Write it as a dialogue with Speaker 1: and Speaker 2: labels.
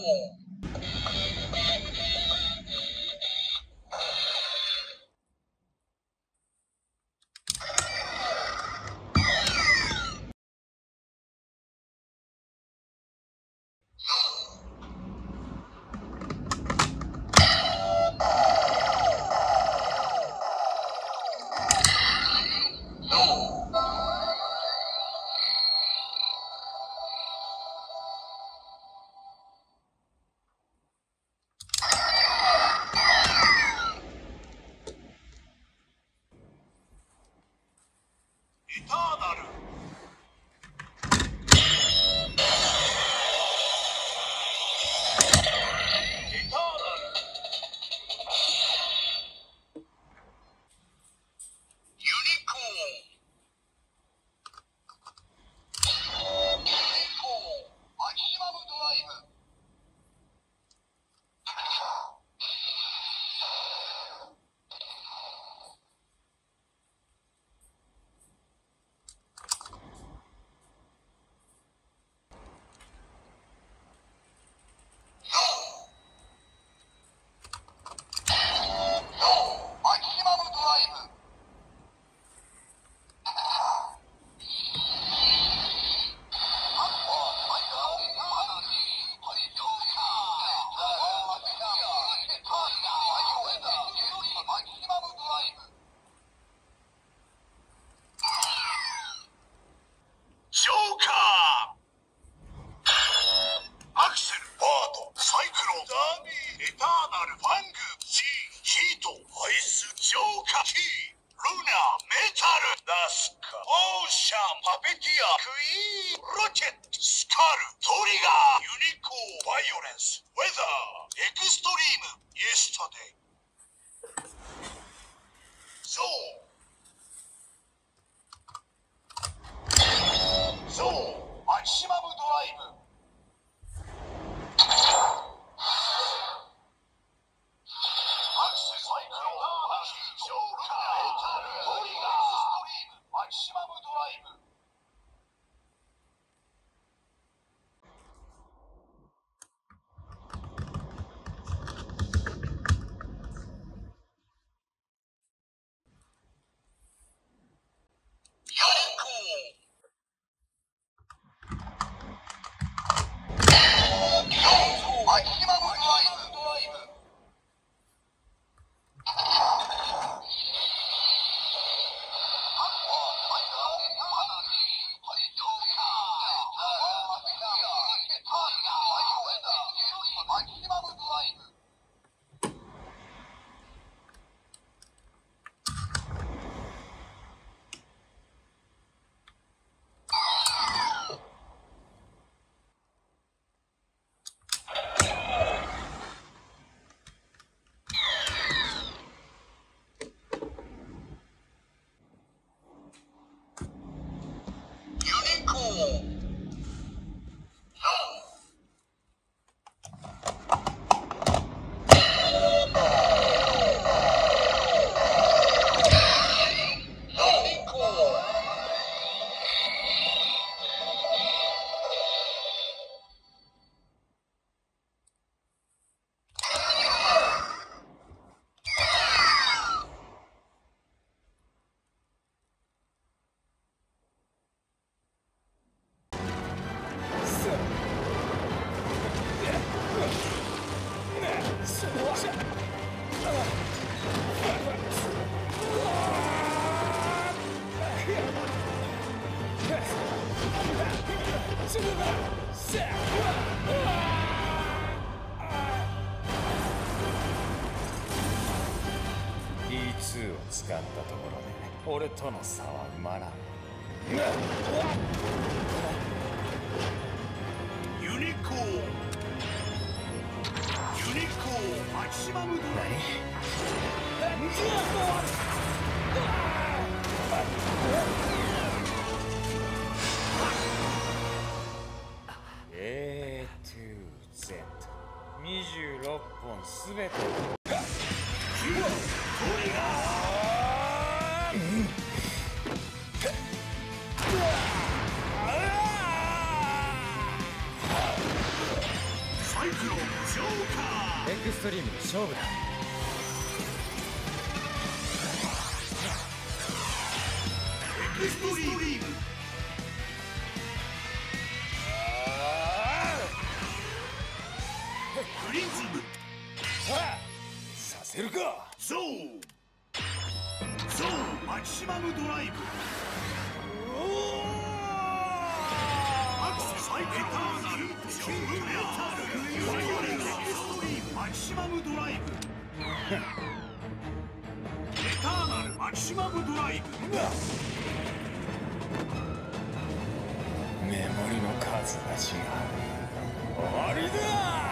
Speaker 1: 2を使ったところで俺との差は埋まらん。
Speaker 2: ユニコーンマキシマムドライ
Speaker 1: A to Z26 本すべて
Speaker 2: サイククロジョーカー。
Speaker 1: エクストリームで勝負だ。
Speaker 2: エクストリーム。クリンジング。
Speaker 1: させるか。
Speaker 2: ゾーンマキシマムドライブ。アクセスサイクルターナルジョンメタルバイオレンスエクストリームマキシマムドライブ。エターナルマキシマムドライブ。
Speaker 1: メモリの数が違う。終わりだ。